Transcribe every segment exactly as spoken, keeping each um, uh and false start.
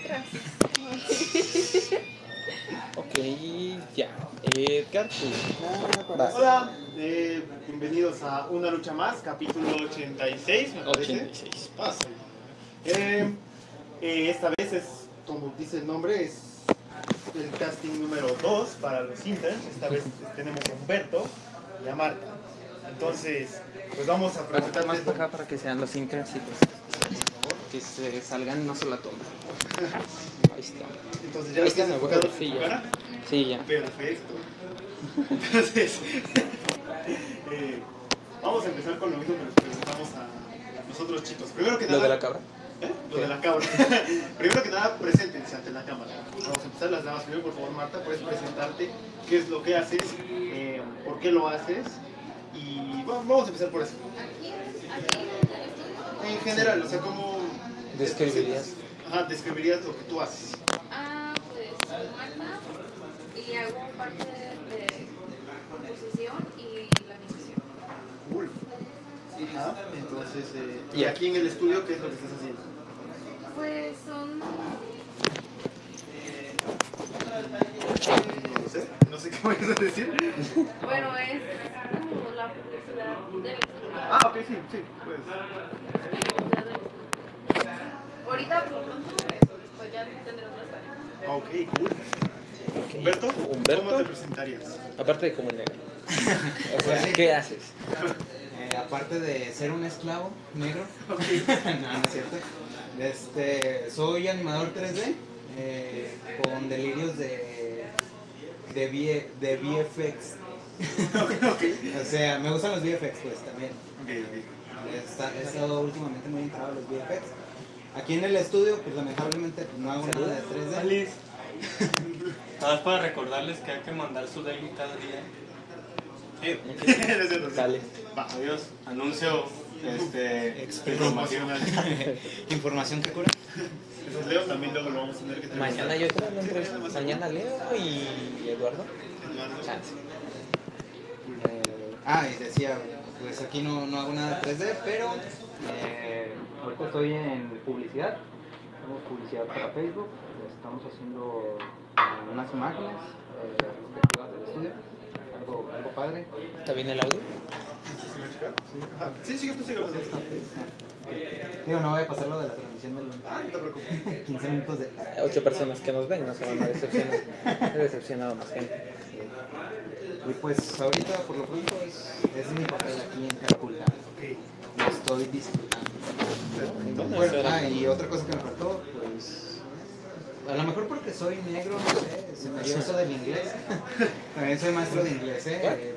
letras. Ok, ya. Edgar, tú. Vas. Hola, eh, bienvenidos a Una Lucha Más, capítulo ochenta y seis, me parece. ochenta y seis. Ah, sí. eh, eh, esta vez es, como dice el nombre, es el casting número dos para los interns. Esta vez tenemos a Humberto y a Marta. Entonces, pues vamos a Más presentarles... para acá para que sean los interns y pues, que se salgan en una sola toma. Ahí está. Entonces, ¿ya Ahí lo está, tienes me enfocado acuerdo, en sí, tu ya. cara? Sí, ya. Perfecto. Entonces, eh, vamos a empezar con lo mismo que nos presentamos a nosotros chicos. Primero que nada... ¿Lo de la cabra? ¿Eh? Lo ¿Qué? de la cabra. Primero que nada, preséntense ante la cámara. Vamos a empezar las damas. Primero, por favor, Marta, puedes presentarte qué es lo que haces, eh, por qué lo haces. Y bueno, vamos a empezar por eso. En general, o sea, ¿cómo ¿Describirías? Ajá, describirías lo que tú haces. Ah, pues soy Marta y hago parte de composición y la animación. Cool. Ajá, entonces, eh, y Yeah. aquí en el estudio, ¿qué es lo que estás haciendo? Pues son... No lo sé, no sé qué vayas a decir. Bueno, es como la publicidad del estudio. Ah, ok, sí, sí, pues. Ahorita por lo pronto, pues ya tendremos las tareas. Ok, cool. Okay. Humberto, Humberto, ¿cómo te presentarías? aparte de como negro. O sea, ¿qué haces? Eh, aparte de ser un esclavo negro, no, no es cierto. Este, soy animador tres D eh, con delirios de, de, V- de V F X. O sea, me gustan los V F X pues también. Ok, ok. Está- He estado últimamente muy entrado a los V F X. Aquí en el estudio, pues lamentablemente pues, no hago nada de tres D. Alice. Nada más para recordarles que hay que mandar su daily cada día. Sí. Eres de los- Dale. Va. Adiós. Anuncio este, Expreso. promocional. Información que cura. Entonces Leo también luego lo vamos a tener que tener. Mañana yo creo, ¿no? Mañana Leo y Eduardo. Eduardo. Chance. Eh, ah, y decía, pues aquí no, no hago nada de tres D, pero eh, ahorita estoy en publicidad. Hacemos publicidad para Facebook. Estamos haciendo eh, unas imágenes eh, respectivas del estudio. Algo, algo padre. ¿Está bien el audio? Ajá. Sí, sigue tú, sigue tú. Digo, no voy a pasar lo de la transmisión del Ah, no te preocupes. quince minutos de... Ocho personas que nos ven, no se van a decepcionar. He decepcionado más gente. Y pues ahorita por lo pronto es, es mi papel aquí en Caracula. Ok. Lo estoy disfrutando. Bueno, Bueno, eso ah, era- y otra cosa que me faltó, pues... A lo mejor porque soy negro, no sé, se me dio eso del inglés. También soy maestro de inglés, ¿eh? Eh,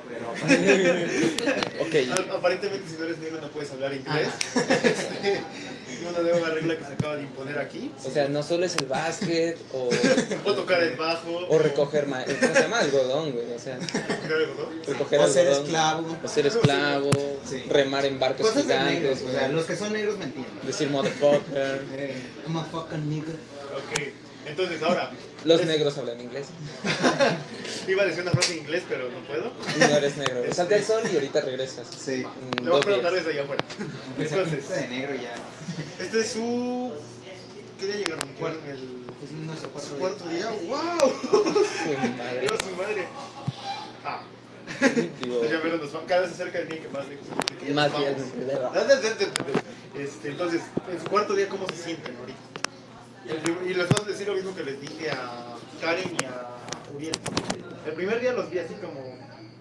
Pero... Ok, Al- Aparentemente, si no eres negro, no puedes hablar inglés. Este, una nueva regla que se acaba de imponer aquí. o sea, no solo es el básquet o, O tocar el bajo. o recoger ma- ¿cómo se llama? Algodón, güey. O sea, Tocar el bajo. recoger O ser algodón, esclavo. o ser esclavo, Sí. remar en barcos Cosas de gigantes, negros, o sea, güey. los que son negros me entienden. Decir motherfucker. Eh, I'm a fucking nigga. Ok. Entonces, ahora. Los es- negros hablan inglés. Iba a decir una frase en inglés, pero no puedo. No eres negro. Salta el sol y ahorita regresas. Sí. Mm, Le voy a dos preguntar días. desde allá afuera. Empecé Entonces, de negro ya. este es su. ¿Qué día llegaron? Llegaron el. Es nuestro Su cuarto cuarto día. día. ¡Wow! Su madre. Dios, su madre. Ah. Digo, Ya vieron, nos va- cada vez se acerca de mí que más lejos. que ya más nos bien. vamos. Este, entonces, en su cuarto día, ¿cómo se sienten ahorita? El prim- Y les voy a decir lo mismo que les dije a Karen y a Uriel. El primer día los vi así como...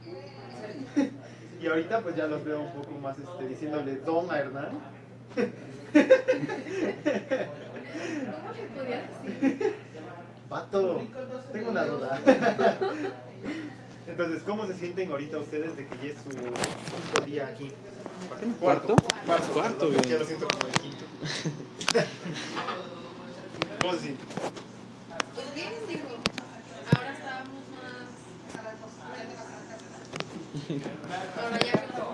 Y ahorita pues ya los veo un poco más este, diciéndole Don a Hernán. ¿Cómo que podías decir? Pato, tengo una duda. Entonces, ¿cómo se sienten ahorita ustedes de que ya es su quinto día aquí? ¿Cuarto? Cuarto, Cuarto, perdón, bien. ya lo siento como el quinto. ¿Cómo se sienten? Pues bien, digo, ahora estábamos más... Ahora ya no.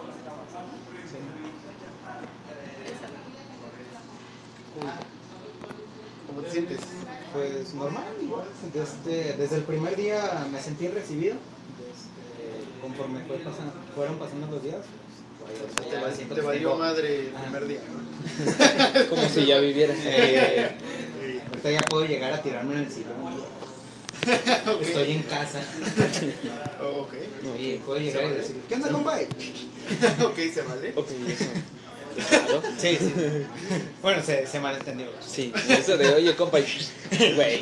¿Cómo te sientes? Pues normal, igual. Desde, desde el primer día me sentí recibido. Desde, conforme fue pasando, fueron pasando los días, pues, Te, ya va- siento te que valió tengo- madre el Ah. primer día. Como si ya vivieras. Eh, Sí. ahorita ya puedo llegar a tirarme en el sillón. Ok. Estoy en casa. Oh, ok. Y puedo llegar y decir, ¿qué onda, compa? Ok, se vale. Ok, eso. Claro. Sí, sí. Bueno, se, se malentendió. Sí, eso de oye, compa. Güey. ¿Qué,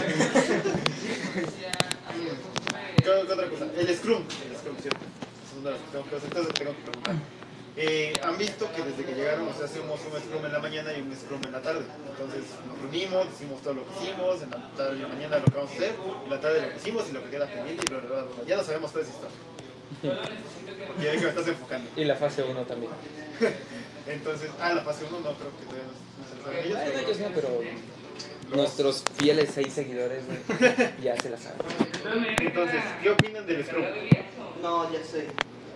qué otra cosa? El Scrum. El Scrum, cierto. Es una de las que tengo que hacer, entonces tengo que preguntar. Eh, ¿Han visto que desde que llegaron, o sea, hacemos un Scrum en la mañana y un Scrum en la tarde? Entonces nos reunimos, decimos todo lo que hicimos, en la tarde y en la mañana lo que vamos a hacer, en la tarde lo que hicimos y lo que queda pendiente y bla, bla, bla, bla. Ya lo sabemos toda esa historia. Porque ya vi que me estás enfocando. Y la fase uno también. Entonces, ah, la fase uno no creo que todavía no, no se lo saben ellos. Ay, pero- ellos no, pero nuestros fieles seis seguidores, güey, ya se la saben. Entonces, ¿qué opinan del Scrum? No, ya sé.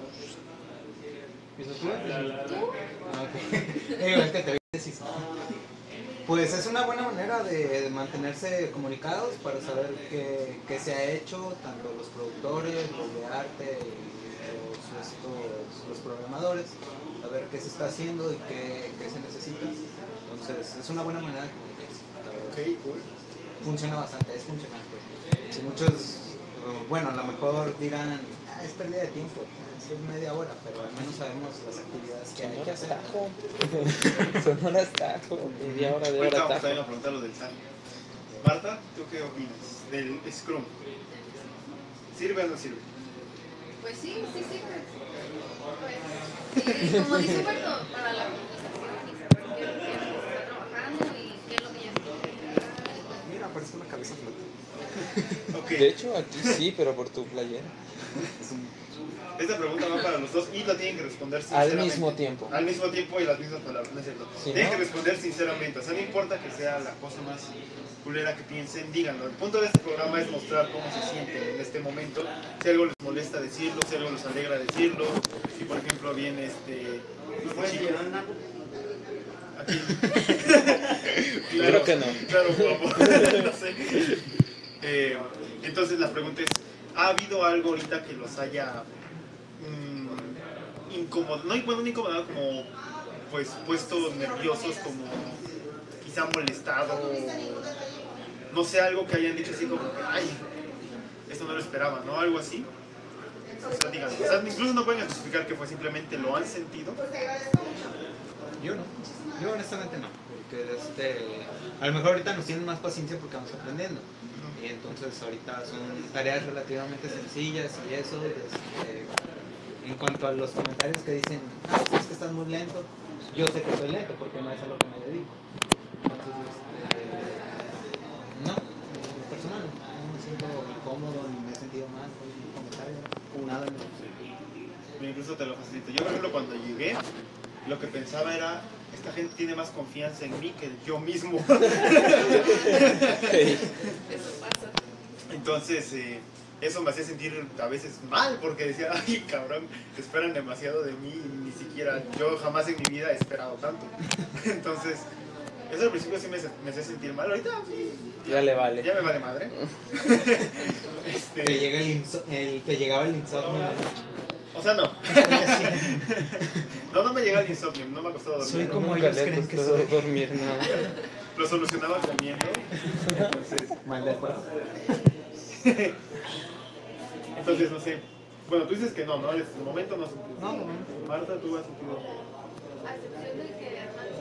¿Eso tú? Ah, ok. Eh, es que te voy a decir. Pues es una buena manera de, de mantenerse comunicados para saber qué, qué se ha hecho, tanto los productores, los de arte, y los, estos, los programadores, saber qué se está haciendo y qué, qué se necesita. Entonces es una buena manera de comunicarse. la verdad. Ok, cool. Funciona bastante, es funcionante. Si muchos, eh, bueno, a lo mejor dirán, ah, es pérdida de tiempo, es media hora, pero al menos sabemos las actividades que hay que Sonoras hacer. tajo. Sonoras tajo. Media hora de Ahorita hora vamos tajo. también a preguntar lo del S A N. Marta, ¿tú qué opinas del Scrum? ¿Sirve o no sirve? Pues sí, sí sirve. Pues, y como dice Humberto, para la comunicación y saber qué es lo que está trabajando y qué es lo que ya está. Mira, parece una cabeza flotante. Ok, De hecho, aquí sí, pero por tu playera. esta pregunta va para los dos y la tienen que responder Al sinceramente. mismo tiempo. Al mismo tiempo y las mismas palabras, ¿no es cierto? Sí, tienen ¿no? que responder sinceramente, o sea, no importa que sea la cosa más culera que piensen, díganlo. El punto de este programa es mostrar cómo se sienten en este momento, si algo les molesta decirlo, si algo les alegra decirlo, si por ejemplo viene este... este chico- Aquí. Creo que no. Claro, guapo. No sé. Eh, entonces la pregunta es, ¿ha habido algo ahorita que los haya mmm, incomodado? No, bueno, no incomodado, como pues puesto nerviosos, como quizá molestado, no sé, algo que hayan dicho así como que, ay, esto no lo esperaba, ¿no? Algo así. O sea, díganlo. O sea, incluso no pueden justificar que fue simplemente lo han sentido. Yo no, yo honestamente no, porque este, a lo mejor ahorita nos tienen más paciencia porque vamos aprendiendo. Y entonces ahorita son tareas relativamente sencillas y eso, este, en cuanto a los comentarios que dicen, ah, pues es que estás muy lento, yo sé que soy lento porque no es a lo que me dedico. Entonces, este, no, en lo personal, no me siento incómodo ni me he sentido mal con un comentario, nada. No. Incluso te lo facilito. Yo, por ejemplo, cuando llegué, lo que pensaba era, esta gente tiene más confianza en mí que yo mismo. Eso pasa. Entonces, eh, eso me hacía sentir a veces mal, porque decía, ay, cabrón, esperan demasiado de mí, y ni siquiera, yo jamás en mi vida he esperado tanto. Entonces, eso al principio sí me, me hacía sentir mal. Ahorita, sí, Ya le vale. ya me vale madre. Este, Te, llega el inso- el, te llegaba el insomnio. o sea, no. No, no me llega el insomnio, no me ha costado dormir. Soy como Nunca ellos le ha creen que costado soy. dormir nada. Lo solucionaba comiendo. Entonces, Mal de acuerdo. entonces, no sé. Bueno, tú dices que no, ¿no? En este momento no has sentido. No, no, no. Marta, tú has sentido. A excepción de que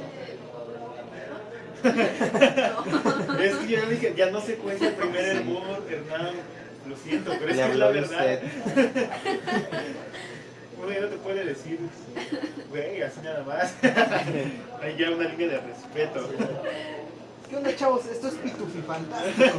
Hernán se... Es que yo ya dije, ya no se cuenta el primer hervor, Hernán. Lo siento, pero es Le que es la habló verdad. usted. Uno ya no te puede decir, güey, así nada más. Hay ya una línea de respeto. ¿Qué onda, chavos? Esto es Pitufi Fantástico.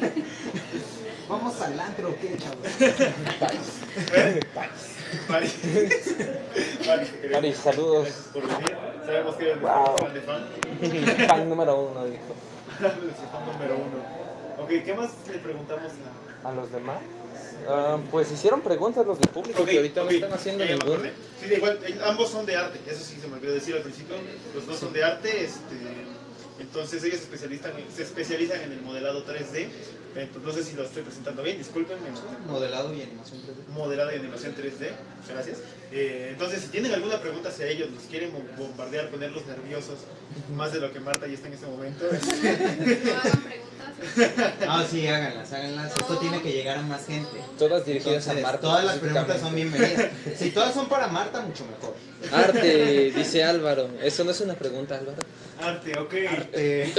Vamos al antro, ¿qué, chavos? ¿Eh? Vale. Vale, te queremos. Ari, saludos. Gracias por venir. Sabemos que eres Wow. nuestro fan de fan. Fan número uno, dijo. Nuestro fan número uno. Ok, ¿qué más le preguntamos a...? ¿A los demás? Ah, pues hicieron preguntas los del público Ok, que ahorita ok. no están haciendo Ya me ninguna. acordé. Sí, de igual, eh, ambos son de arte, eso sí se me olvidó decir al principio. Los dos son de arte, este, Entonces ellos se especializan, se especializan en el modelado tres D. Entonces, no sé si lo estoy presentando bien, discúlpenme. Modelado y animación tres D. Modelado y animación tres D, muchas gracias. Eh, entonces, si tienen alguna pregunta hacia ellos, los quieren bombardear, ponerlos nerviosos, más de lo que Marta ya está en ese momento. No hagan preguntas. Ah, sí, háganlas, háganlas. Esto No. tiene que llegar a más gente. Todas dirigidas Entonces, a Marta. todas las preguntas son específicamente. bienvenidas. Si todas son para Marta, mucho mejor. Arte, dice Álvaro. Eso no es una pregunta, Álvaro. Arte, ok. Arte.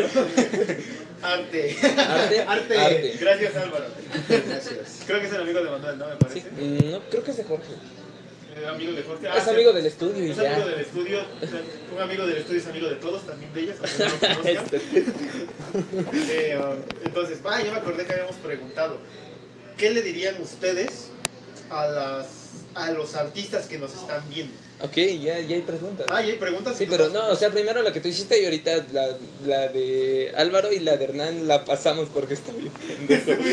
Arte. Arte. Arte. Arte. Gracias, Álvaro. Gracias. Creo que es el amigo de Manuel, ¿no? Me Sí, parece. mm, no, creo que es de Jorge. Eh, amigo de Jorge. Ah, Es sí. amigo del estudio y Es ya. amigo del estudio. Un amigo del estudio es amigo de todos, también de ellas, aunque no lo conozcan. Eh, um, entonces, ah, ya me acordé que habíamos preguntado. ¿Qué le dirían ustedes a las a los artistas que nos están viendo? Ok, ya, ya hay preguntas. Ah, ¿y hay preguntas? Sí, pero no, o sea, primero la que tú hiciste y ahorita la, la de Álvaro y la de Hernán la pasamos porque está bien pendejo.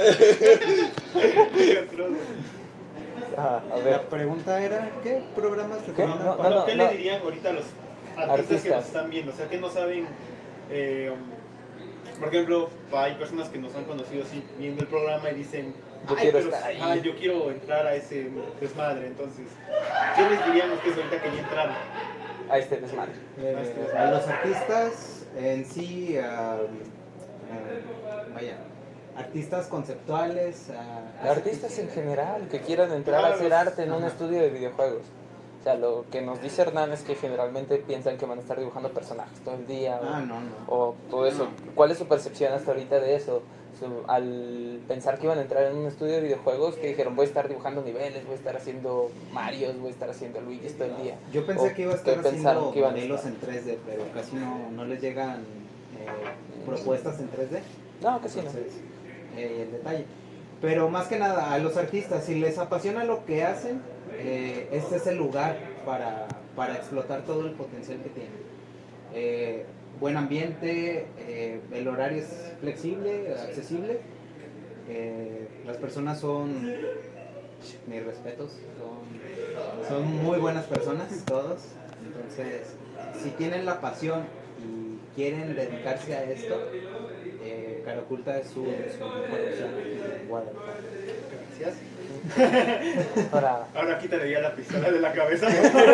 Ah, a ver. La pregunta era, ¿qué programas ¿Qué? recomiendan No, para- no, ¿Qué no. le dirían ahorita a los artistas, que Artistas. nos están viendo? O sea, que no saben, eh, um, por ejemplo, hay personas que nos han conocido así viendo el programa y dicen, Yo "Ay, quiero pero- estar ahí". ay, yo quiero entrar a ese desmadre. Entonces, ¿qué les dirían ustedes ahorita que ya entraron? A este desmadre. Eh, a los artistas en sí, a, a- vaya, artistas conceptuales, a, a- Artistas en general que quieran entrar a hacer arte en un Ajá. estudio de videojuegos. O sea, lo que nos dice Hernán es que generalmente piensan que van a estar dibujando personajes todo el día. o- Ah, no, no. O todo eso. ¿Cuál es su percepción hasta ahorita de eso? Su- al pensar que iban a entrar en un estudio de videojuegos, que dijeron, voy a estar dibujando niveles, voy a estar haciendo Marios, voy a estar haciendo Luigi todo el día. Yo pensé ¿O que iba a qué estar pensaron haciendo que iban a modelos estar? en tres D, pero casi no, no les llegan eh, propuestas en tres D. No, casi no. Entonces, eh, el detalle. Pero más que nada, a los artistas, si les apasiona lo que hacen, eh, este es el lugar para, para explotar todo el potencial que tienen. Eh, buen ambiente, eh, el horario es flexible, accesible. Eh, las personas son, mis respetos, son, son muy buenas personas, todos. Entonces, si tienen la pasión y quieren dedicarse a esto, eh, Cara Oculta es su, su mejor opción en Guadalajara. Gracias. Para... Ahora quítale ya la pistola de la cabeza.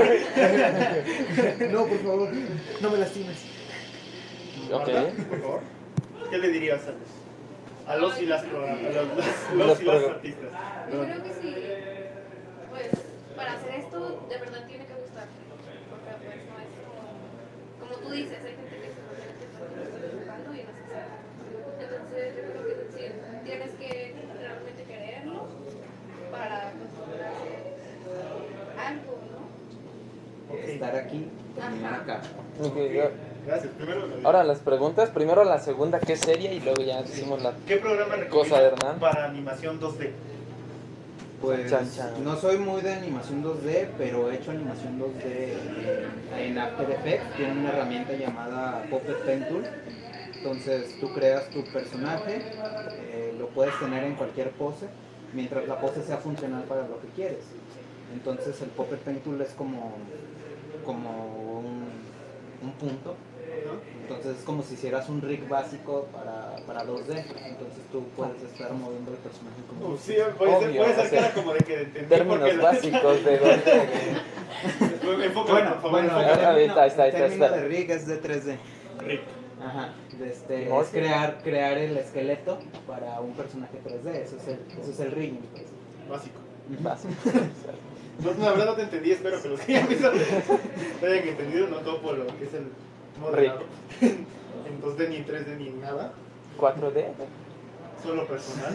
No, por favor, no me lastimes. Ok. Marta, por favor. ¿Qué le dirías a los, a los y las programas, a los, los- Los los y las progr- artistas? Yo creo que sí, pues para hacer esto de verdad tiene que gustarte, porque pues no es como, como tú dices, hay gente que simplemente pues, lo está dibujando y no se sabe. Entonces yo creo que sí, tienes que realmente quererlo para considerarse algo, ¿no? Estar aquí, terminar acá. Ok, yo- Gracias. Primero, Ahora las preguntas, primero la segunda que es seria y luego ya decimos la... ¿qué programa Cosa de recomiendas Hernán. para animación dos D? Pues Chan, chan. no soy muy de animación dos D, pero he hecho animación dos D en, en After Effects. Tienen una herramienta llamada Puppet Pen Tool. Entonces tú creas tu personaje, eh, lo puedes tener en cualquier pose, mientras la pose sea funcional para lo que quieres. Entonces el Puppet Pen Tool es como, como un, un punto. Entonces es como si hicieras un rig básico para, para dos D. Entonces tú puedes estar moviendo el personaje como... Uh, sí, puede ser, Obvio, puede ser o sea, cara como de que entendí Términos porque la- básicos de dónde... Enfócale, Bueno, por favor, bueno, el ahí enfócale. término, está, ahí está, ahí el está, término espera. de rig es de tres D. Rick. Ajá, de este, ¿Cómo es se- crear, crear el esqueleto para un personaje tres D, eso es el, eso es el rigging. Pues. Básico. Básico. No, no, la verdad no te entendí, espero que los que ya me lo hayan entendido, no topo lo que es el modelado. En dos D ni en tres D ni en nada, cuatro D. solo personal.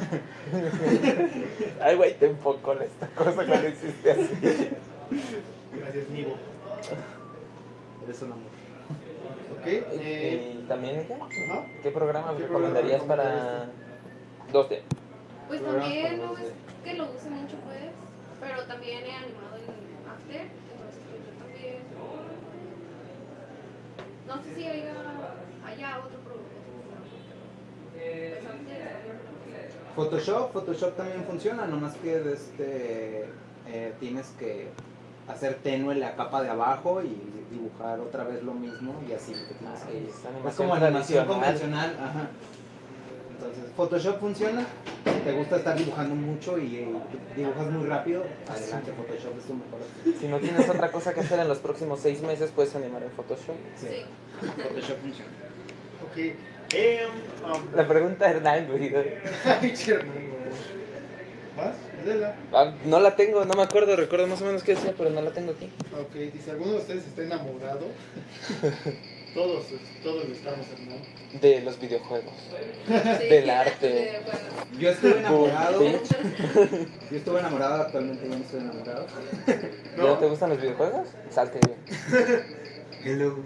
Ay, güey, te enfocó en esta cosa cuando hiciste así. Gracias, Nivo. Eres un amor. Ok, eh, ¿Y también ella? ajá. ¿Qué programas ¿Qué recomendarías programa para dos D? Pues Programas también para no dos D. es que lo use mucho pues, pero también he animado en After, entonces pues yo también. No sé si haya, haya otro programa. Pues After. Photoshop, Photoshop también funciona, nomás que de este, eh, tienes que hacer tenue la capa de abajo y dibujar otra vez lo mismo y así. que tienes Ay, que- es es animación como animación tradicional. convencional. Ajá. Entonces, Photoshop funciona. Si te gusta estar dibujando mucho y eh, dibujas muy rápido, adelante, Photoshop es tu mejor opción. Si no tienes otra cosa que hacer en los próximos seis meses, puedes animar en Photoshop. Sí, Sí. Photoshop funciona. Ok. Eh, um, La pregunta de Hernán, güey. Ay, Chernobyl. ¿Más? Léela. Ah, no la tengo, no me acuerdo, recuerdo más o menos qué decía, pero no la tengo aquí. Ok, dice, ¿alguno de ustedes está enamorado? Todos, todos lo estamos, hermano. De los videojuegos. Sí, Del sí, arte. de acuerdo. Yo estuve enamorado. Bitch. Yo estuve enamorado, actualmente ya no estoy enamorado. ¿Ya no te gustan los videojuegos? Salte bien. Hello.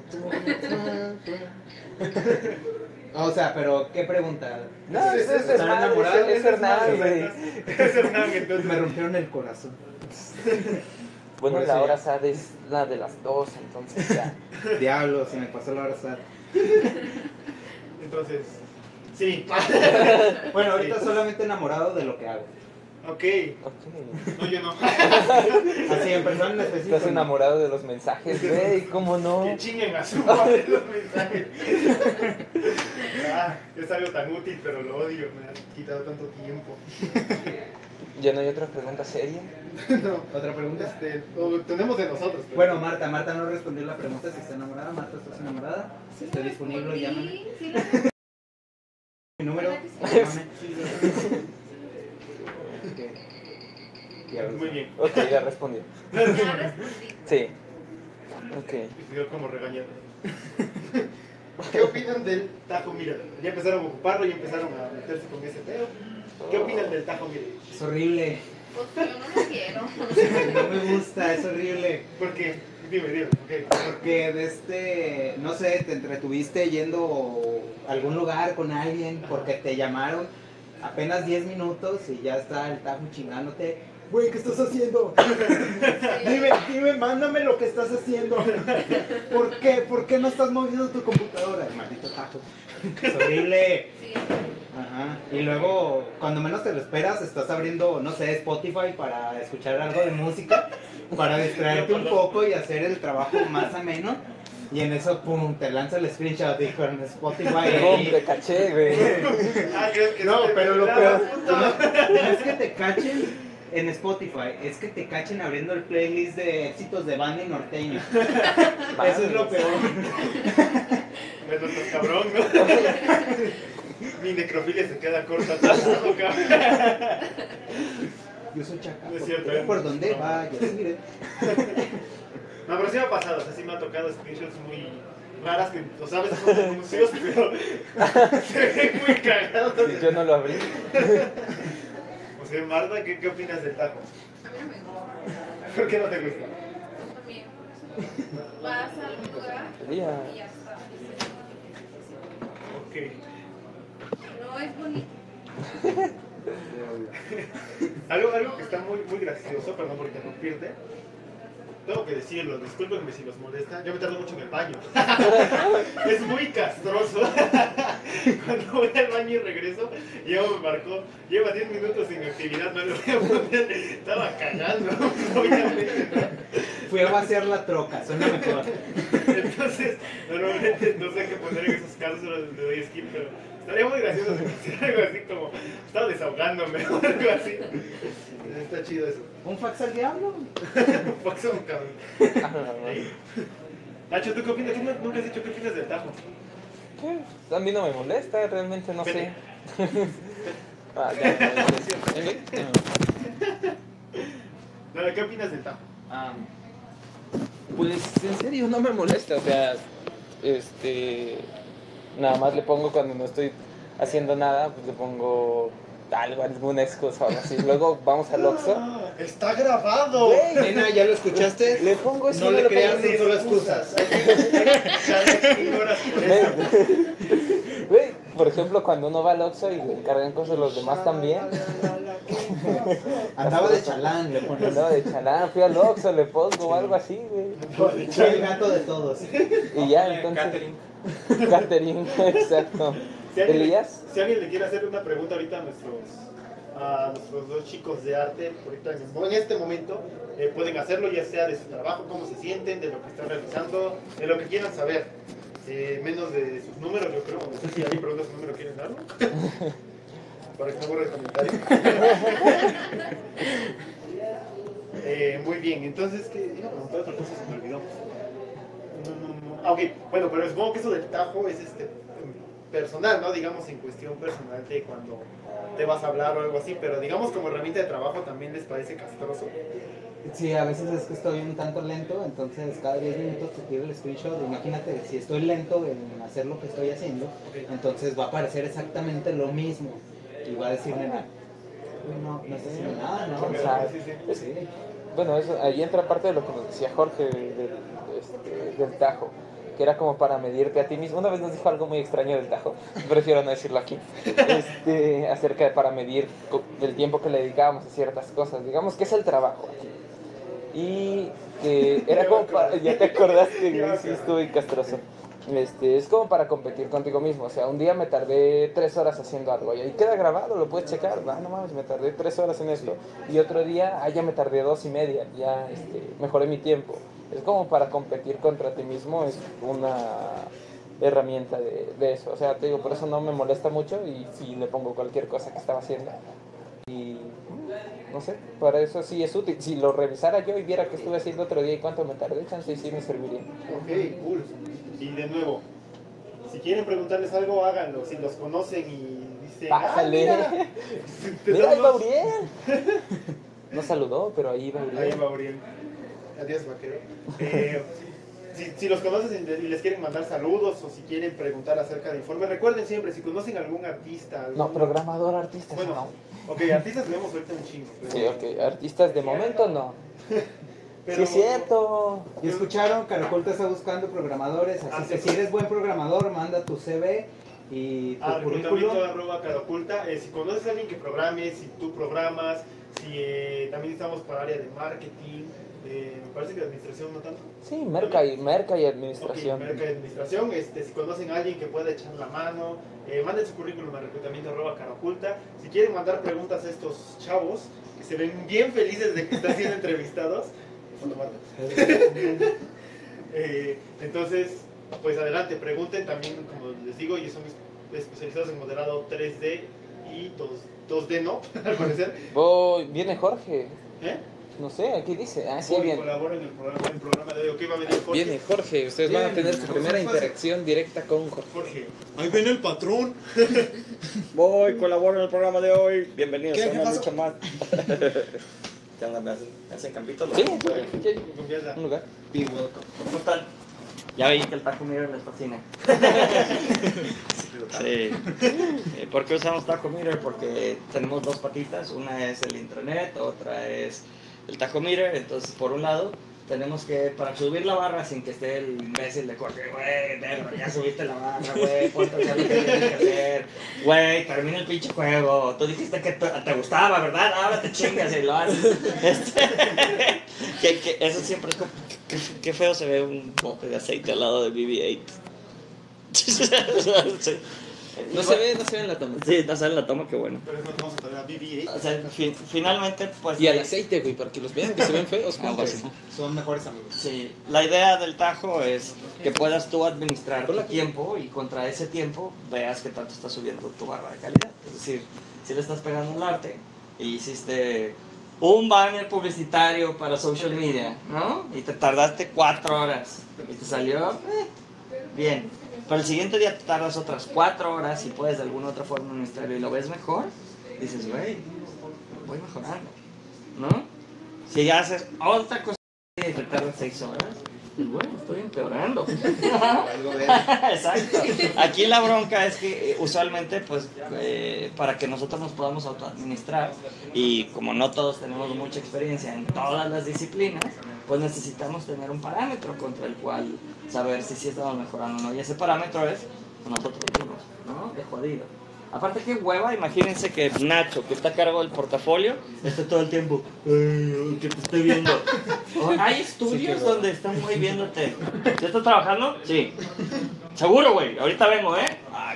O sea, pero ¿qué pregunta? No, es, es, es, ¿Estar Hernán, enamorado? es, es Hernán, güey. Es Hernán, entonces. Me rompieron el corazón. Bueno, Por eso la ya. hora S A D es la de las dos, entonces ya. Diablo, se me pasó la hora sad. Entonces, sí. Bueno, ahorita Sí. solamente enamorado de lo que hago. Ok. Ok. No, yo no. Así, en persona en específico. Estás enamorado de los mensajes, güey, ¿cómo no? Que chinguen a su madre los mensajes. Ah, es algo tan útil, pero lo odio. Me ha quitado tanto tiempo. ¿Ya no hay otra pregunta seria? No. ¿Otra pregunta? Este, o tenemos de nosotros. pero- Bueno, Marta, Marta no respondió la pregunta si está enamorada. Marta, ¿estás enamorada? Si está disponible, llámame. Sí, sí, la- Mi número, Sí. llámame. Ya ves. Muy bien. Ok, ya respondió. ya respondí. Sí. Ok. Y yo como regañado. ¿Qué opinan del Tajo Mirror? Ya empezaron a ocuparlo, ya empezaron a meterse con ese pedo. ¿Qué opinan del Tajo Mirror? Es horrible. Pues yo no lo quiero. No me gusta, es horrible. ¿Por qué? Dime, dime. Okay. Porque de este, no sé, te entretuviste yendo a algún lugar con alguien porque te llamaron apenas diez minutos y ya está el Tajo chingándote. Güey, ¿qué estás haciendo? Dime, dime, mándame lo que estás haciendo. ¿Por qué? ¿Por qué no estás moviendo tu computadora? El maldito Tajo. Es horrible. Sí. Ajá. Y luego, cuando menos te lo esperas, estás abriendo, no sé, Spotify para escuchar algo de música, para distraerte un poco y hacer el trabajo más ameno. Y en eso, pum, te lanza el screenshot y con Spotify. Boom, ahí. te caché, güey. Ah, ¿crees que No, te- pero lo Ah, peor puta. no, no es que te cachen en Spotify, es que te cachen abriendo el playlist de éxitos de banda y norteño. Eso es lo peor. Pues no estás cabrón, ¿no? Mi necrofilia se queda corta atrasado, cabrón. Yo soy chaca. No es cierto, por- ¿eh? Por donde No. vayas, mire. No, pero sí me ha pasado, o sea, sí me ha tocado screenshots muy raras que, o sea, a veces son anuncios, pero se ven muy cagados. Yo no lo abrí. O sea, Marta, ¿qué, qué opinas del Tajo? A mí no me gusta. ¿Por qué no te gusta? También, por eso. Vas a algún lugar Ya. y ya está. Ok. No es bonito. Algo, algo que está muy, muy gracioso, perdón por interrumpirte. Tengo que decirlo, discúlpenme si los molesta. Yo me tardo mucho en el baño. Es muy castroso. Cuando voy al baño y regreso, llevo me marcó, lleva diez minutos sin actividad, no lo voy a poner. Estaba cagando, obviamente. Fui a vaciar la troca, suena mejor. Entonces, normalmente no sé qué poner en esos casos, solo le doy skip, pero estaría muy gracioso si hiciera algo así como, estaba desahogándome o algo así. Está chido eso. ¿Un fax al diablo? Fox un cabrón. Ah, Ahí. Nacho, ¿tú qué opinas? Tú no- nunca has dicho qué opinas del Tajo. ¿qué? A mí no me molesta, realmente no sé. Vete. Ah, ya, ya, ya, ya. No, ¿qué opinas del Tajo? Ah, pues en serio no me molesta, o sea, este, nada más le pongo cuando no estoy haciendo nada, pues le pongo algo, alguna excusa o algo así. Luego vamos al Oxxo. Ah, ¡está grabado! Güey, Nena, ¿ya lo escuchaste? le pongo eso, No le lo creas pongo ni solo excusas. Güey, güey, por ejemplo, cuando uno va al Oxxo y le encargan cosas los demás también. Andaba de chalán, le pones. Andaba de chalán, fui al Oxxo, le pongo o algo así, güey. Soy el gato de todos. Y ya, entonces. Catherine. Catherine, exacto. Si alguien, Elías. si alguien le quiere hacer una pregunta ahorita a nuestros a nuestros dos chicos de arte, ahorita en en este momento, eh, pueden hacerlo ya sea de su trabajo, cómo se sienten, de lo que están realizando, de lo que quieran saber. Eh, menos de sus números, yo creo. No sé si alguien pregunta su número, ¿quieren darlo? Para que no borre el comentario. eh, muy bien, entonces, ¿qué? Iba a preguntar otra cosa, se me olvidó. No, no, no. Ah, ok, bueno, pero supongo que eso del tajo es este personal, ¿no? Digamos en cuestión personal de cuando te vas a hablar o algo así, pero digamos como herramienta de trabajo también les parece castroso. Sí, a veces es que estoy un tanto lento, entonces cada diez minutos te tiro el screenshot. Imagínate, si estoy lento en hacer lo que estoy haciendo, entonces va a aparecer exactamente lo mismo. Y va a decir, nena, no, no estás haciendo nada, ¿no? O sea, Sí, sí, es- Sí. bueno, eso, ahí entra parte de lo que nos decía Jorge del, este, del tajo, que era como para medirte a ti mismo. Una vez nos dijo algo muy extraño del tajo, prefiero no decirlo aquí, este, acerca de para medir co- del tiempo que le dedicábamos a ciertas cosas. Digamos que es el trabajo aquí. Y que era como para, ya te acordaste, güey, sí, estuvo bien castroso. Este, es como para competir contigo mismo. O sea, un día me tardé tres horas haciendo algo y ahí queda grabado, lo puedes checar. Ah, no mames, me tardé tres horas en esto. Y otro día, ah, ya me tardé dos y media, ya este, mejoré mi tiempo. Es como para competir contra ti mismo, es una herramienta de, de eso. O sea, te digo, por eso no me molesta mucho y sí le pongo cualquier cosa que estaba haciendo. Y no sé, para eso sí es útil. Si lo revisara yo y viera qué estuve haciendo otro día y cuánto me tardé, chance y sí me serviría. Ok, cool. Y de nuevo, si quieren preguntarles algo, háganlo. Si los conocen y dicen, ¡Bájale! "Ah, mira, te ¡Mira, ahí va damos-". Uriel! No saludó, pero ahí va Ahí Uriel. va Uriel. Adiós, vaquero. Eh, si, si los conocen y les quieren mandar saludos o si quieren preguntar acerca de informes, recuerden siempre, si conocen algún artista. Algún... No, programador, artista, Bueno, no. ok, artistas tenemos ahorita un chingo. Pero... Sí, ok, artistas de momento no. pero- Sí, es cierto. Y escucharon, Caracolta está buscando programadores, así Ah, que sí. si eres buen programador, manda tu C V y tu Ah, reclutamiento currículum. arroba caraoculta. Eh, si conoces a alguien que programe, si tú programas, si eh, también estamos para área de marketing, eh, me parece que de administración no tanto. Sí, merca y, merca y Ok, administración. merca y administración. Este, si conocen a alguien que pueda echar la mano, eh, manden su currículum a reclutamiento arroba caraoculta. Si quieren mandar preguntas a estos chavos que se ven bien felices de que están siendo entrevistados, bueno, manda. Eh, entonces, pues adelante, pregunten también, como les digo, ellos son especializados en modelado tres D y dos D no, al parecer. Voy, viene Jorge. ¿Eh? No sé, aquí dice. Ah, sí, Voy, viene. colaboro en el programa, en el programa de hoy. ¿Qué va a venir Jorge? Viene Jorge. Ustedes van a tener su primera interacción directa con Jorge. Jorge. Ahí viene el patrón. Voy, colaboro en el programa de hoy. Bienvenidos ¿Qué? a ¿Qué una pasó? lucha más. ¿Qué onda? ¿Me hacen, me hacen campito? Sí, Con confianza. un lugar. Be welcome. ¿Cómo están? Ya veí que el Taco Mirror les fascina. Sí. Eh, ¿Por qué usamos Taco Mirror? Porque tenemos dos patitas. Una es el intranet, otra es el Taco Mirror. Entonces, por un lado, tenemos que, para subir la barra sin que esté el imbécil de Jorge, güey, verga, ya subiste la barra, güey, ponte a hacer lo que tienes que hacer, güey, termina el pinche juego, tú dijiste que te, te gustaba, ¿verdad? Ahora te chingas y lo haces. Este, que, que eso siempre es como, qué, qué feo se ve un bote de aceite al lado de B B ocho. Sí. No se ve, no se ve en la toma. Sí, no sale la toma, qué bueno. Pero no vamos a traer a B B O sea, fi- finalmente, pues... Y al aceite, güey, para que los vean que se ven feos. Ah, pues. pues, Son mejores amigos. sí, la idea del tajo es que puedas tú administrar tu tiempo y contra ese tiempo veas que tanto está subiendo tu barra de calidad. Es decir, si le estás pegando un arte y hiciste un banner publicitario para social media, ¿no? Y te tardaste cuatro horas y te salió eh, bien. Pero el siguiente día te tardas otras cuatro horas y puedes de alguna otra forma administrarlo y lo ves mejor, dices, güey, voy mejorando, ¿no? Si ya haces otra cosa y te tardas seis horas, pues bueno, estoy empeorando. Algo de Exacto. Aquí la bronca es que eh, usualmente, pues, eh, para que nosotros nos podamos autoadministrar y como no todos tenemos mucha experiencia en todas las disciplinas, pues necesitamos tener un parámetro contra el cual saber si sí estamos mejorando o no. Y ese parámetro es nosotros mismos, ¿no? De jodido. Aparte, qué hueva, imagínense que Nacho, que está a cargo del portafolio, esté todo el tiempo, "Ay, que te esté viendo". O hay estudios donde están muy viéndote. ¿Ya estás trabajando? Sí. Seguro, güey, ahorita vengo, ¿eh? Ah,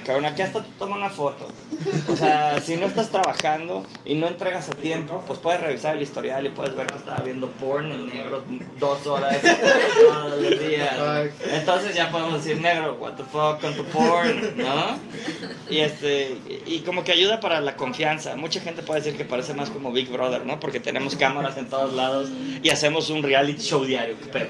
cabrón, aquí hasta te toma una foto. O sea, si no estás trabajando y no entregas a tiempo, pues puedes revisar el historial y puedes ver que estaba viendo porn en negro dos horas todos los días. Entonces ya podemos decir, negro, what the fuck con tu porn, ¿no? Y, este, y como que ayuda para la confianza. Mucha gente puede decir que parece más como Big Brother, ¿no? Porque tenemos cámaras en todos lados y hacemos un reality show diario. Pero...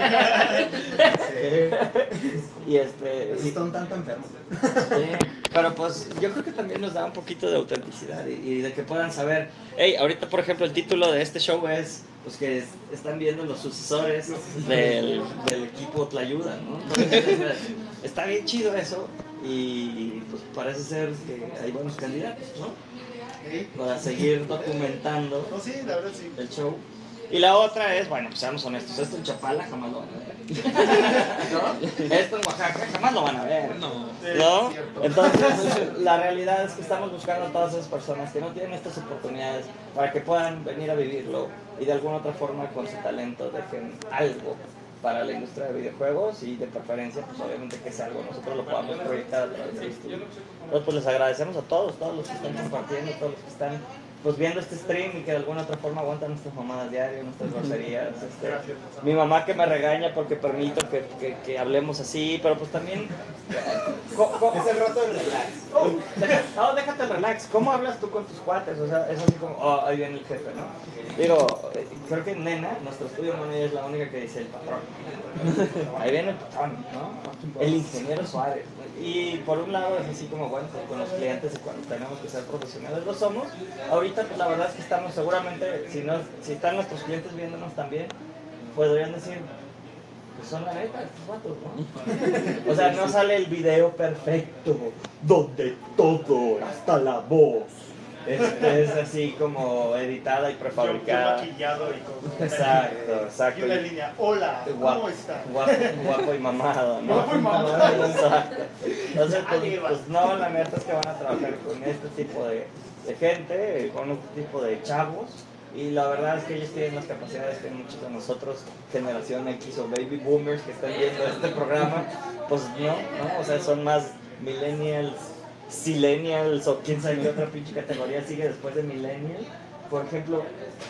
y este... Sí, está un tanto enfermo. Sí, pero pues yo creo que también nos da un poquito de autenticidad y, y de que puedan saber, hey, ahorita por ejemplo el título de este show es, pues que es- están viendo los sucesores del, del equipo Tlayuda, ¿no? Entonces, está bien chido eso y pues parece ser que hay buenos candidatos, ¿no? ¿Sí? Para seguir documentando No, sí, la verdad sí. el show. Y la otra es, bueno, pues seamos honestos, esto en Chapala jamás lo van a ver. ¿No? Esto en Oaxaca jamás lo van a ver. No. ¿No? Es cierto. Entonces, la realidad es que estamos buscando a todas esas personas que no tienen estas oportunidades para que puedan venir a vivirlo y de alguna otra forma con su talento dejen algo para la industria de videojuegos y de preferencia, pues obviamente que sea algo nosotros lo podamos proyectar a través del estudio. Entonces, pues les agradecemos a todos, todos los que están compartiendo, todos los que están pues viendo este stream y que de alguna otra forma aguantan nuestras mamadas diarias, nuestras groserías. Este, mi mamá que me regaña porque permito que, que, que hablemos así, pero pues también... co- co- Es el rato del relax. Oh, deja- no, déjate relax. ¿Cómo hablas tú con tus cuates? O sea, es así como, oh, ahí viene el jefe, ¿no? Digo, eh, creo que Nena, nuestro estudio manager, es la única que dice el patrón. Ahí viene el patrón, ¿no? El ingeniero Suárez. Y por un lado es así como, bueno, pues, con los clientes y cuando tenemos que ser profesionales lo somos. Ahorita, pues la verdad es que estamos seguramente, si, no, si están nuestros clientes viéndonos también, podrían decir, pues son la neta estos vatos, ¿no? O sea, no sale el video perfecto, donde todo, hasta la voz, es, es así como editada y Yo, yo prefabricada. maquillado y con Exacto, y exacto. una línea, hola, Guapo, ¿cómo está? guapo, guapo y mamado, ¿no? Guapo y mamado. Exacto. Entonces, pues, Chale, va. pues no, la neta es que van a trabajar con este tipo de, de gente, con este tipo de chavos. Y la verdad es que ellos tienen las capacidades que muchos de nosotros, generación X o baby boomers que están viendo este programa, pues no, ¿no? O sea, son más millennials, silenials o quién sabe qué otra pinche categoría sigue después de millennial. Por ejemplo,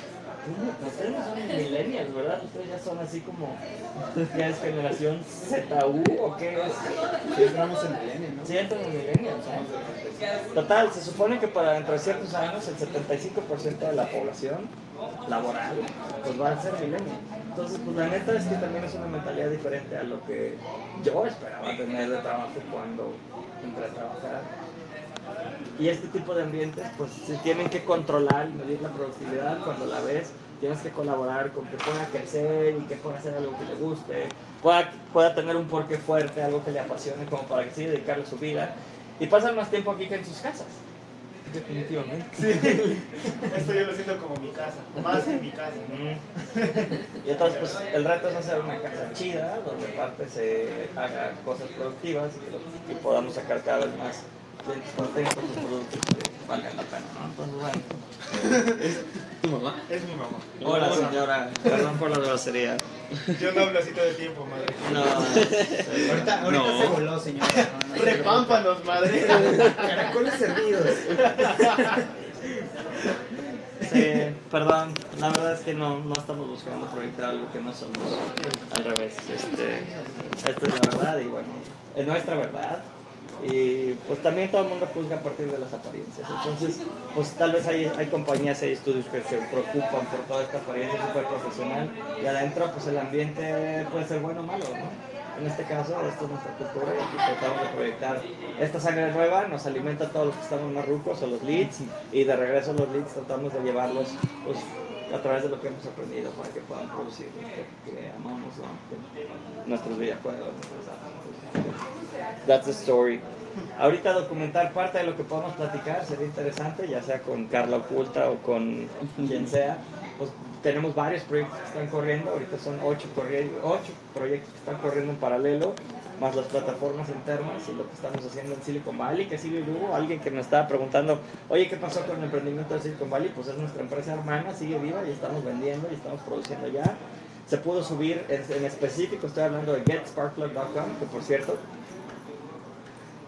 ustedes no son millennials, ¿verdad? Ustedes ya son así como, ¿qué es generación Z U o qué es? Sí, entramos en milenio, ¿no? Sí, entran los millennials. ¿no? Total, se supone que para dentro de ciertos años el setenta y cinco por ciento de la población laboral pues va a ser millennial. Entonces, pues la neta es que también es una mentalidad diferente a lo que yo esperaba tener de trabajo cuando entré a trabajar. Y este tipo de ambientes, pues se tienen que controlar y medir la productividad cuando la ves. Tienes que colaborar con que pueda crecer y que pueda hacer algo que le guste, pueda, pueda tener un porqué fuerte, algo que le apasione, como para que siga dedicarle su vida. Y pasan más tiempo aquí que en sus casas. Definitivamente. Esto yo lo siento como mi casa, más que mi casa. Mm. Y entonces, pues el reto es hacer una casa chida, donde aparte se haga cosas productivas y que, lo- que podamos sacar cada vez más clientes contentos y productos que valgan la pena, ¿no? Entonces, bueno. ¿Tu mamá? Es mi mamá. Hola, señora. Perdón por la grosería. Yo no hablo así todo el tiempo, madre. No. Ahorita, ahorita No. se voló, señora. No, no se Repámpanos, madre. preocupe. Caracoles servidos. Sí, perdón. La verdad es que no, no estamos buscando proyectar algo que no somos. Al revés. Este, esto es la verdad y bueno, es nuestra verdad. Y pues también todo el mundo juzga a partir de las apariencias. Entonces, pues tal vez hay, hay compañías, hay estudios que se preocupan por toda esta apariencia súper profesional y adentro pues el ambiente puede ser bueno o malo, ¿no? En este caso, esto es nuestra cultura y aquí tratamos de proyectar esta sangre nueva, nos alimenta a todos los que estamos más rucos o los leads y de regreso a los leads tratamos de llevarlos pues, a través de lo que hemos aprendido para que puedan producir lo que, que amamos, ¿no? Que- nuestros videojuegos, nuestras artes. That's the story. Ahorita documentar parte de lo que podamos platicar sería interesante, ya sea con Carla Oculta o con quien sea. Pues tenemos varios proyectos que están corriendo, ahorita son ocho, corri- ocho proyectos que están corriendo en paralelo, más las plataformas internas y lo que estamos haciendo en Silicon Valley, que sigue vivo. Alguien que me estaba preguntando, oye, ¿qué pasó con el emprendimiento de Silicon Valley? Pues es nuestra empresa hermana, sigue viva y estamos vendiendo y estamos produciendo ya. Se pudo subir, en, en específico estoy hablando de get sparkplug punto com, que por cierto,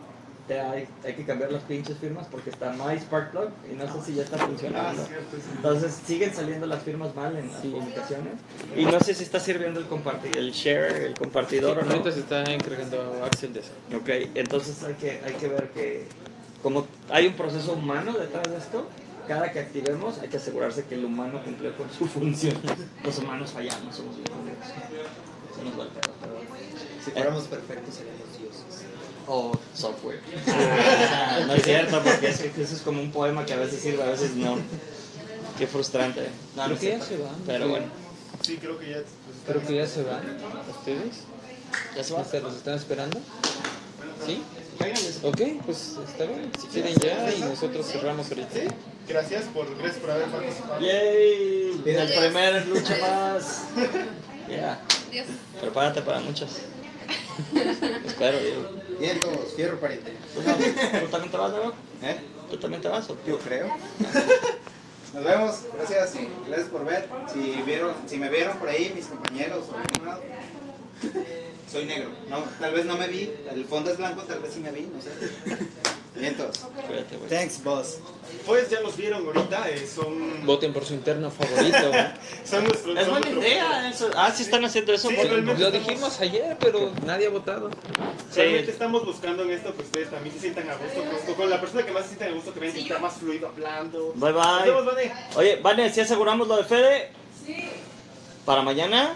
te hay, hay que cambiar las pinches firmas porque está My Sparkplug y no sé si ya está Ah, funcionando. cierto, sí. Entonces siguen saliendo las firmas mal en las Sí. publicaciones y no sé si está sirviendo el compartir, el share, el compartidor o no. Ahorita se está encargando Axel de eso. Ok, entonces hay que, hay que ver que como hay un proceso humano detrás de esto, cada que activemos hay que asegurarse que el humano cumple con su función. Los humanos fallamos, somos humanos. Se nos va el pedo, pero bueno. Si fuéramos perfectos seríamos dioses. O software. Ah, no es cierto, porque es que eso es como un poema que a veces sirve, a veces no. Qué frustrante. No, no Creo es que ya cierto. se van. Pero bueno, Sí, creo que ya. pues, está Creo que bien. ya se van. ¿Ustedes? ya se va. ¿Se los están esperando? ¿Sí? Cáiganles. Ok, pues está bien. Si quieren ya y nosotros cerramos ahorita. Sí, gracias por, gracias por haber participado. ¡Yay! Mira, El primer lucha más. Ya, Dios. prepárate para muchas. Espero, digo. Bien, todos, fierro pariente. ¿Tú, no? ¿Tú también te vas, Diego? ¿Eh? ¿Tú también te vas? ¿O? Yo creo. Nos vemos, gracias, y gracias por ver. Si vieron, si me vieron por ahí, mis compañeros o algún lado, soy negro. No, tal vez no me vi, el fondo es blanco, tal vez sí me vi, no sé. Bien, todos. Cuídate, güey. Thanks, boss. Pues ya los vieron ahorita, eh, son. Voten por su interno favorito. Son nuestros. Es son buena nuestros- idea eso. Ah, sí están haciendo eso. Sí, por- realmente. Lo dijimos ayer, pero nadie ha votado. Realmente estamos buscando en esto que ustedes también se sientan a gusto con, con la persona que más se sienta a gusto, que vayan a estar más fluido hablando. Bye Nos vemos, bye. Vane. Oye, Vane, ¿sí aseguramos lo de Fede? Sí. ¿Para mañana?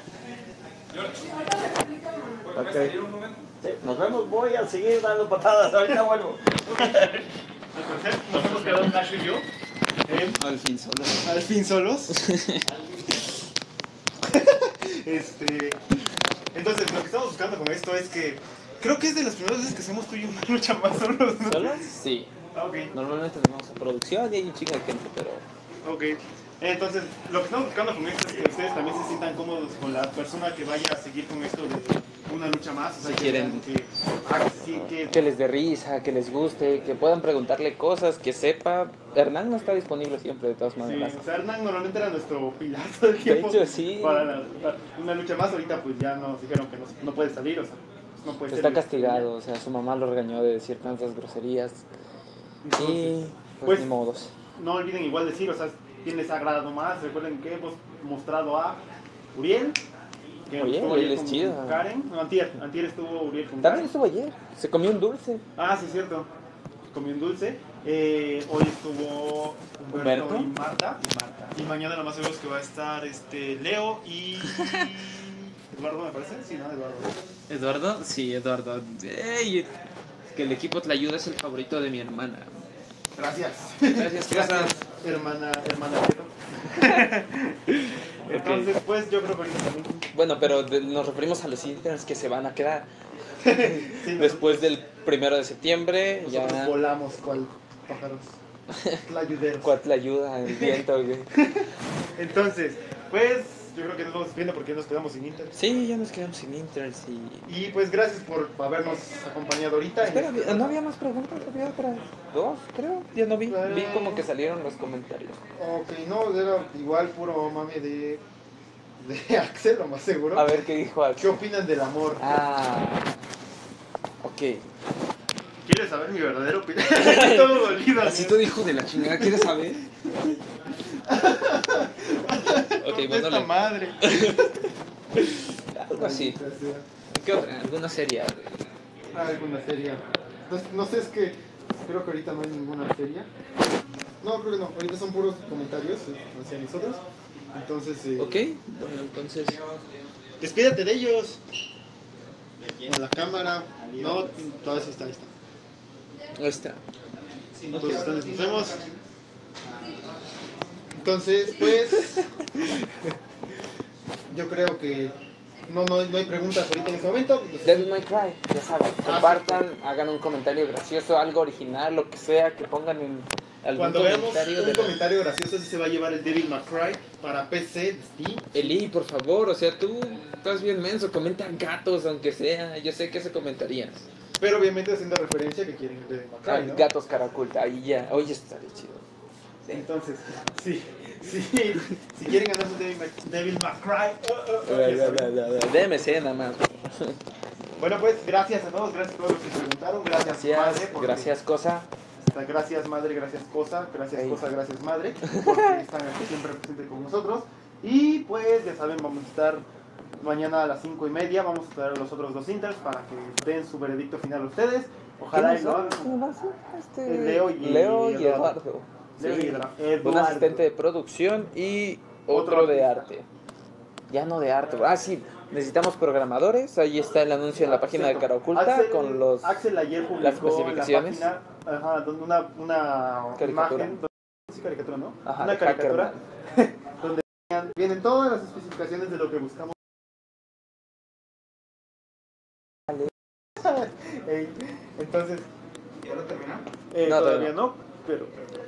Ok. Sí, nos vemos, voy a seguir dando patadas, ahorita vuelvo. Al parecer nos hemos quedado Nash y yo. eh, Al fin solo. al fin solos. este. Entonces, lo que estamos buscando con esto es que. Creo que es de las primeras veces que hacemos tú y yo una lucha más solos, ¿no? ¿Solos? Sí. Ah, ok. Normalmente nos vamos a producción y hay un chingo de gente, pero. Ok. Entonces, lo que estamos buscando con esto es que ustedes también se sientan cómodos con la persona que vaya a seguir con esto de una lucha más. O sea, Si que quieren. Que, ah, sí, que, Que les dé risa, que les guste, que puedan preguntarle cosas, que sepa. Hernán no está disponible siempre, de todas sí, maneras. o sea, Hernán normalmente era nuestro pilar todo el De tiempo. hecho, sí. Para, la- para una lucha más, ahorita pues ya nos dijeron que no, no puede salir, o sea, no puede ser. Está castigado, o sea, su mamá lo regañó de decir tantas groserías. Entonces, Y pues, pues, ni modos. no olviden igual decir, o sea, quién les ha agradado más. Recuerden que hemos mostrado a Uriel. Que Oye, estuvo Uriel ayer es con chido. Karen. No, antier, antier estuvo Uriel con También Karen. estuvo ayer, se comió un dulce. Ah, sí, cierto. Comió un dulce. Eh, hoy estuvo Humberto, Humberto. y Marta. Y Marta. Y mañana lo más seguro es que va a estar este, Leo y Eduardo, me parece. Sí, no, Eduardo. ¿Eduardo? Sí, Eduardo. Ey, que el equipo Tlayuda es el favorito de mi hermana. Gracias. Gracias, Gracias, hermana, hermana Pedro. Entonces, pues yo creo que ahorita también. Bueno, pero de- nos referimos a los interns que se van a quedar. Sí, Después del primero de septiembre, nosotros ya. volamos cual pájaros. Tlayuderos. Cuatlayuda, el viento, güey. Entonces, pues yo creo que nos vamos viendo porque nos quedamos sin Inter. Sí, ya nos quedamos sin interns y. Y pues gracias por habernos acompañado ahorita. en Espera, este- ¿no había más preguntas? Había otras dos, creo. Ya no vi. Vi como que salieron los comentarios. Ok, no, era igual puro mame de, de Axel, lo más seguro. A ver qué dijo ¿Qué Axel. opinan del amor? Ah. Ok. ¿Quieres saber mi verdadero opinión? Todo dolido. Así tú dijo de la chingada, ¿quieres saber? Ok, esta bueno, le- madre. algo así. ¿Qué otra? ¿Alguna serie? Ah, alguna serie. No, no sé, es que creo que ahorita no hay ninguna serie. No, creo que no. Ahorita son puros comentarios eh, hacia nosotros. Entonces, eh, Ok, bueno, entonces. despídate de ellos. Con la cámara. No, todavía sí está lista. Ahí está. Entonces, nos vemos. Entonces, pues. Yo creo que. No, no, no hay preguntas ahorita en este momento. Devil May Cry, ya saben. Compartan, hagan un comentario gracioso, algo original, lo que sea, que pongan en algún Cuando veamos comentario. un de la- comentario gracioso, ese se va a llevar el Devil May Cry para P C, Steam. Eli, por favor, o sea, tú estás bien menso, comenta gatos, aunque sea. Yo sé que se comentarías. Pero obviamente haciendo referencia que quieren el Devil May Ah, Cry, ¿no? Gatos caraculta, ahí ya. Oye, está bien chido. Entonces, sí, sí, si quieren ganarse un Devil May, Devil May Cry, uh, uh, uh, ya saben. D M C nada más. Bueno, pues gracias a todos, gracias a todos los que preguntaron, gracias, Gracias, madre. porque- gracias, cosa. Gracias madre, gracias cosa, gracias Ey. cosa, gracias madre, porque están aquí siempre presentes con nosotros. Y pues ya saben, vamos a estar mañana a las cinco y media, vamos a traer a los otros dos inters para que den su veredicto final ustedes. Ojalá y lo hagan. ¿Quién va a ser? Este, Leo y- Leo y Eduardo. Eduardo. Leo y Sí. Eduardo. Un Eduardo. asistente de producción y otro, Otro de artista. arte. Ya no de arte. Ah, sí, necesitamos programadores. Ahí está el anuncio en la página de Cara Oculta Axel, con los... Axel ayer las publicó en la especificaciones. página ajá, donde una, una Caricatura. imagen, sí, caricatura, ¿no? Ajá, una de caricatura Hackerman. donde vienen- vienen todas las especificaciones de lo que buscamos. Ey, entonces, ¿Ya lo terminó? eh, No, todavía todavía no, pero...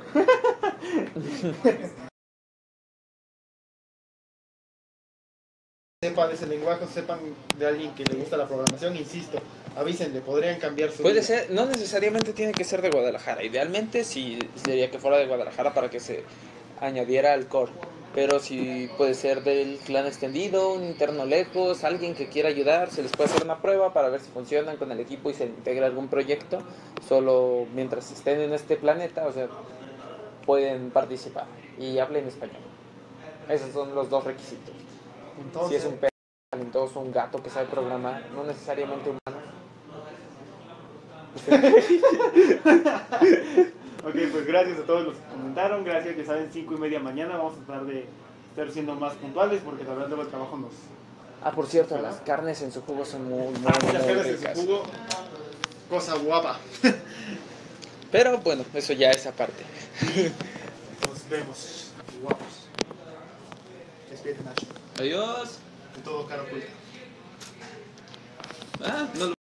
sepan ese lenguaje, sepan de alguien que le gusta la programación, insisto, avísenle, podrían cambiar su Puede vida. ser, no necesariamente tiene que ser de Guadalajara. Idealmente sí sería que fuera de Guadalajara para que se añadiera al core. Pero si puede ser del clan extendido, un interno lejos, alguien que quiera ayudar, se les puede hacer una prueba para ver si funcionan con el equipo y se integra algún proyecto. Solo mientras estén en este planeta, o sea, pueden participar y hablen español. Esos son los dos requisitos. Entonces, Si es un perro talentoso, un gato que sabe programar, no necesariamente humano. ok, pues gracias a todos los que comentaron, gracias, ya saben, cinco y media mañana, vamos a tratar de estar siendo más puntuales porque la verdad luego el trabajo nos... Ah, por cierto, las carnes en su jugo son muy, muy, Ah, muy muchas gracias en ricas. su jugo, cosa guapa. Pero bueno, eso ya es aparte. Nos vemos, guapos. Despídete, Nacho. Adiós. De todo cara oculta. Ah, no lo